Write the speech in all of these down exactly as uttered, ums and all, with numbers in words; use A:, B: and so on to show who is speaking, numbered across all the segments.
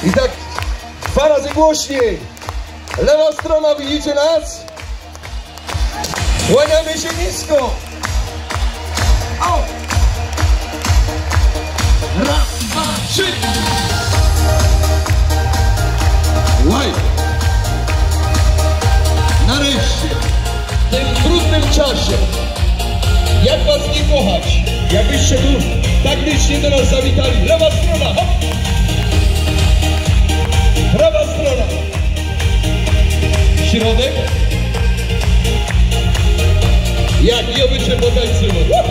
A: I tak dwa razy głośniej. Lewa strona, widzicie nas? Kłaniamy się nisko. O! Raz, dwa, trzy. Łaj. Nareszcie, w tym trudnym czasie, jak was nie kochać, jakbyście tu tak licznie do nas zawitali. Lewa strona, hop! Prawa strona. Środek. Jak i obycze potańczyło.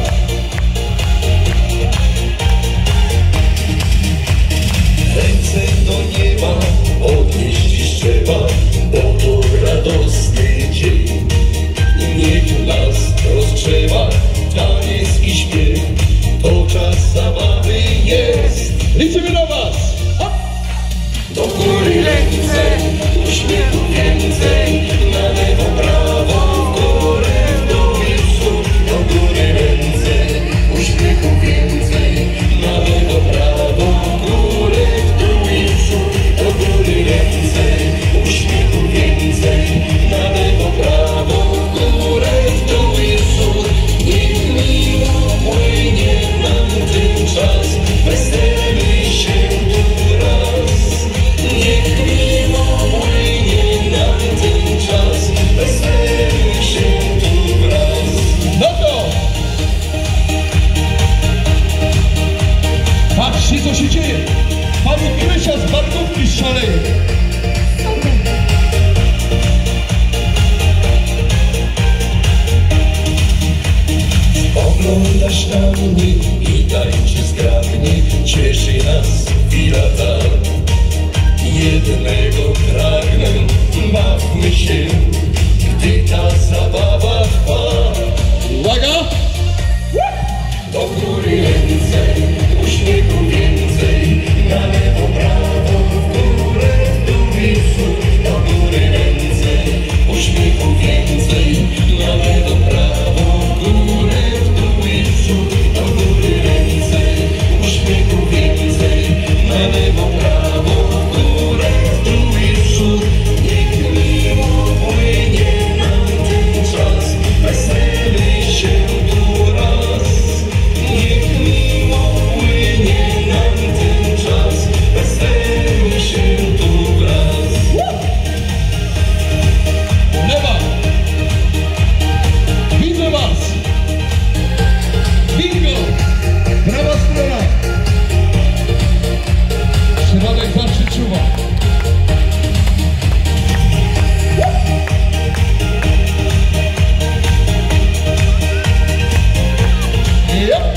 B: Ręce do nieba podnieść trzeba, bo to radosny dzień. Niech nas rozgrzewa taniec i śpiew, to czas zabawy jest.
A: Liczymy na was! Hop!
B: Do góry ręce, uśmiechu więcej, na lewo, prawo, w górę, w dół i w przód. Do góry ręce, uśmiechu więcej, na lewo, prawo, w górę, w dół i w przód. Do góry ręce, uśmiechu więcej, na lewo, prawo, w górę, w dół i w przód. Niech miło płynie nam ten czas, weselmy się tu raz. Niech miło płynie nam ten czas, weselmy się tu raz.
A: No to! Patrzcie, co się dzieje! Pan Krysia z Barkówki szaleje!
B: Oglądasz na mnie i tańczy zgrabnie, cieszy nas chwila ta. Jednego pragnę, bawmy się, gdy ta zabawa trwa.
A: Uwaga!
B: Do góry ręce, uśmiechu więcej, na lewo, prawo, w górę, w dół i w przód. Do góry ręce, uśmiechu więcej, na lewo, prawo, w górę, w dół i w przód. Do góry ręce, uśmiechu więcej, na lewo, prawo, w górę, w dół i w przód. Niech miło płynie nam ten czas, weselmy się tu raz. Niech miło płynie nam ten czas, weselmy się tu raz.
A: Lewa! Widzę was! Bingo! Prawa strona! Środek zawsze czuwa. Yep.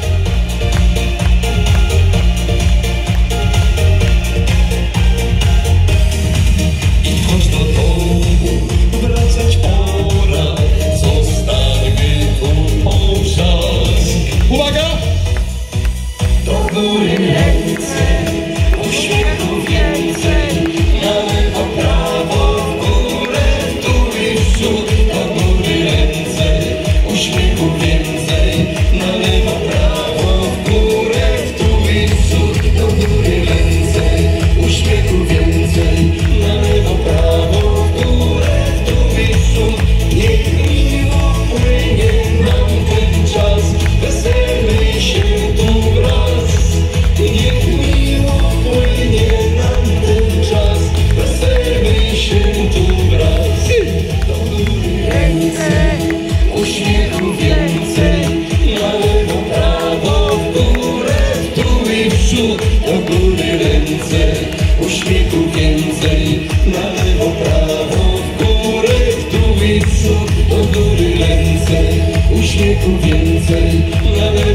B: I choć do domu wracać pora, zostańmy tu powczas.
A: Uwaga!
B: Do góry ręce, uśmiechu więcej, na lewo, prawo, w górę, w dół i w przód. Do góry ręce, uśmiechu więcej, na lewo, prawo, w górę, w dół i w przód. Do góry ręce, uśmiechu więcej, na lewo, prawo, w górę, w dół i w przód. Niech miło płynie nam ten czas, weselmy się tu raz. Niech miło płynie nam ten czas, weselmy się tu raz. Do góry ręce, uśmiechu więcej, na lewo, prawo, w górę, w dół i w przód. Do góry ręce, uśmiechu więcej, na lewo, prawo, w górę, w dół i w przód. Do góry ręce, uśmiechu więcej, na lewo.